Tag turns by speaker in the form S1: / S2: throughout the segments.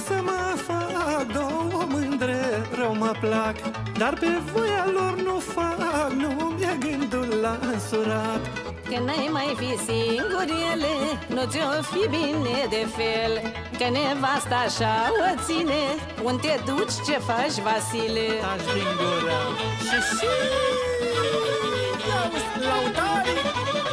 S1: să mă fac, două mândre rău mă plac, dar pe voia lor nu fac, nu mi-e gândul la însurat.
S2: Că n-ai mai fi singur ele, nu ți-o fi bine de fel, că nevasta așa o ține, unde te duci, ce faci, Vasile?
S1: Taci din gură și lautarii.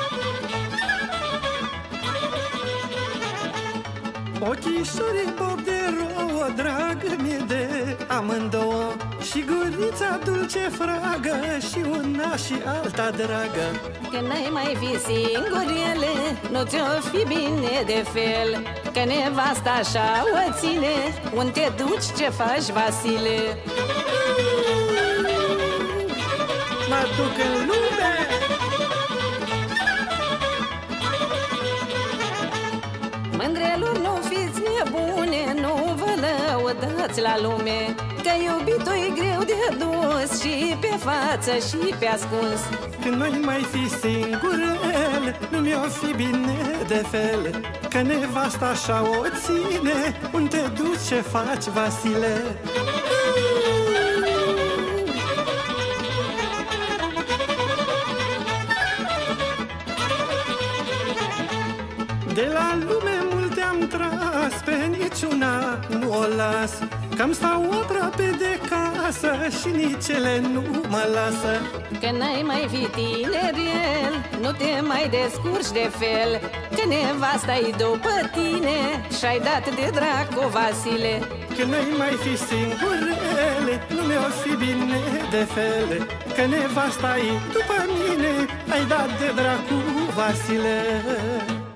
S1: Ochișorii bob de rouă, dragă mie de amândouă, și gurița dulce fragă, și una și alta dragă.
S2: Că n-ai mai fi singur ele, nu ți-o fi bine de fel, că nevasta așa o ține, unde te duci, ce faci, Vasile?
S1: Mă duc în lume.
S2: Mândrelor, nu fiți nebune, nu vă lăudați la lume, că iubitul-i greu de dus, și pe față și pe ascuns.
S1: Când noi mai fi singurele, nu mi-o fi bine de fel, că nevasta așa o ține, unde te duci, ce faci, Vasile? De la lume multe am tras, pe niciuna nu o las, că-mi stau aproape de casă și nici ele nu mă lasă.
S2: Că n-ai mai fi tinerel, nu te mai descurci de fel, că nevasta-i după tine și-ai dat de dracu, Vasile.
S1: Că n-ai mai fi singurele, nu mi-o fi bine de fel, că nevasta-i după mine, ai dat de dracu, Vasile.